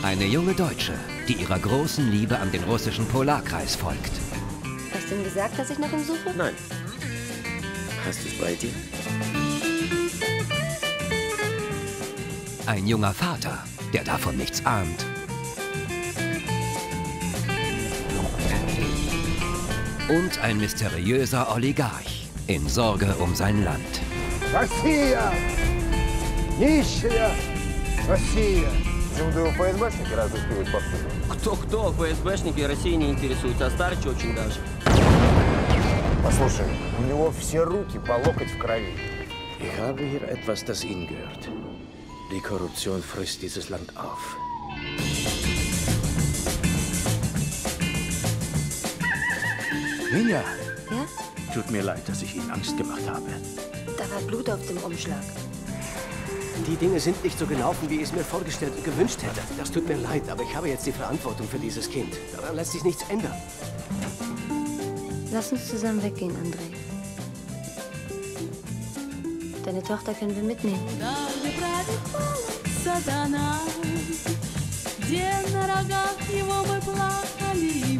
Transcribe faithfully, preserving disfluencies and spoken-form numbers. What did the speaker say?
Eine junge Deutsche, die ihrer großen Liebe an den russischen Polarkreis folgt. Hast du ihm gesagt, dass ich nach ihm suche? Nein. Hast du es bei dir? Ein junger Vater, der davon nichts ahnt. Und ein mysteriöser Oligarch in Sorge um sein Land. Россия! Нищая Россия! ФСБшники разыскивают повсюду. Кто-кто? ФСБшники России не интересуются, а Старыч очень даже. Послушай, у него все руки по локоть в крови. Ich habe hier etwas, das Ihnen gehört. Die Korruption frisst dieses Land auf. Ninja! Ja? Tut mir leid, dass ich Ihnen Angst gemacht habe. Da war Blut auf dem Umschlag. Die Dinge sind nicht so gelaufen, wie ich es mir vorgestellt und gewünscht hätte. Das tut mir leid, aber ich habe jetzt die Verantwortung für dieses Kind. Daran lässt sich nichts ändern. Lass uns zusammen weggehen, André. Deine Tochter können wir mitnehmen. Где на рогах его мы плакали.